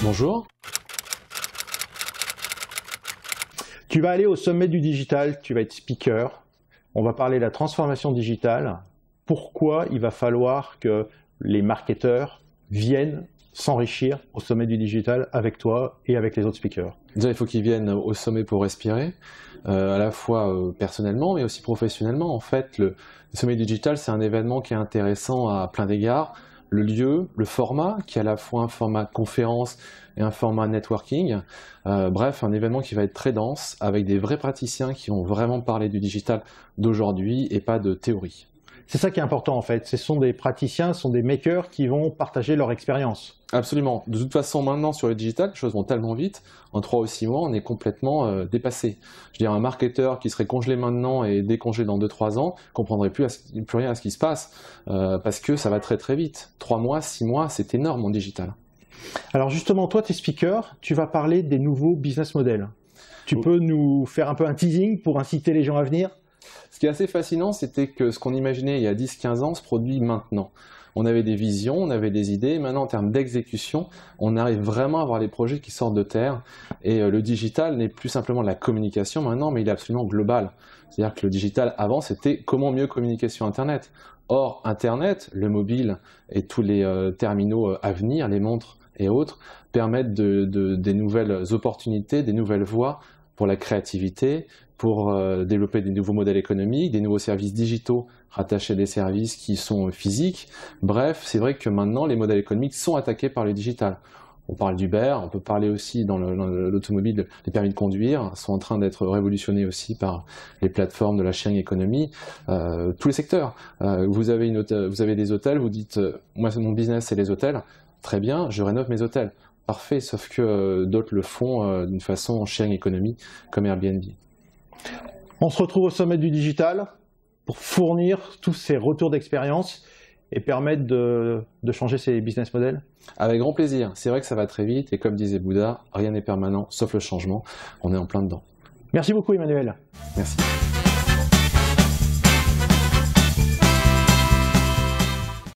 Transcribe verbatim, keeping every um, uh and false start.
Bonjour. Tu vas aller au sommet du digital, tu vas être speaker. On va parler de la transformation digitale. Pourquoi il va falloir que les marketeurs viennent s'enrichir au sommet du digital avec toi et avec les autres speakers? Déjà, il faut qu'ils viennent au sommet pour respirer, euh, à la fois euh, personnellement, mais aussi professionnellement. En fait, le, le sommet digital, c'est un événement qui est intéressant à plein d'égards. Le lieu, le format, qui est à la fois un format conférence et un format networking. Euh, bref, un événement qui va être très dense, avec des vrais praticiens qui vont vraiment parler du digital d'aujourd'hui et pas de théorie. C'est ça qui est important en fait, ce sont des praticiens, ce sont des makers qui vont partager leur expérience. Absolument. De toute façon, maintenant sur le digital, les choses vont tellement vite, en trois ou six mois, on est complètement euh, dépassé. Je veux dire, un marketeur qui serait congelé maintenant et décongelé dans deux trois ans, ne comprendrait plus, à ce, plus rien à ce qui se passe, euh, parce que ça va très très vite. trois mois, six mois, c'est énorme en digital. Alors justement, toi, tu es speaker, tu vas parler des nouveaux business models. Tu oui. peux nous faire un peu un teasing pour inciter les gens à venir? Ce qui est assez fascinant, c'était que ce qu'on imaginait il y a dix quinze ans se produit maintenant. On avait des visions, on avait des idées, et maintenant en termes d'exécution, on arrive vraiment à avoir les projets qui sortent de terre. Et le digital n'est plus simplement de la communication maintenant, mais il est absolument global. C'est-à-dire que le digital, avant, c'était comment mieux communiquer sur Internet. Or, Internet, le mobile et tous les euh, terminaux à venir, les montres et autres, permettent de, de, des nouvelles opportunités, des nouvelles voies pour la créativité, pour euh, développer des nouveaux modèles économiques, des nouveaux services digitaux rattachés à des services qui sont physiques. Bref, c'est vrai que maintenant, les modèles économiques sont attaqués par le digital. On parle d'Uber, on peut parler aussi dans l'automobile, les permis de conduire sont en train d'être révolutionnés aussi par les plateformes de la sharing economy, euh, tous les secteurs. Euh, vous, avez une hôtel, vous avez des hôtels, vous dites euh, « moi mon business c'est les hôtels », très bien, je rénove mes hôtels. Parfait, sauf que euh, d'autres le font euh, d'une façon sharing economy comme Airbnb. On se retrouve au sommet du digital pour fournir tous ces retours d'expérience et permettre de, de changer ces business models? Avec grand plaisir. C'est vrai que ça va très vite et comme disait Bouddha, rien n'est permanent sauf le changement. On est en plein dedans. Merci beaucoup Emmanuel. Merci.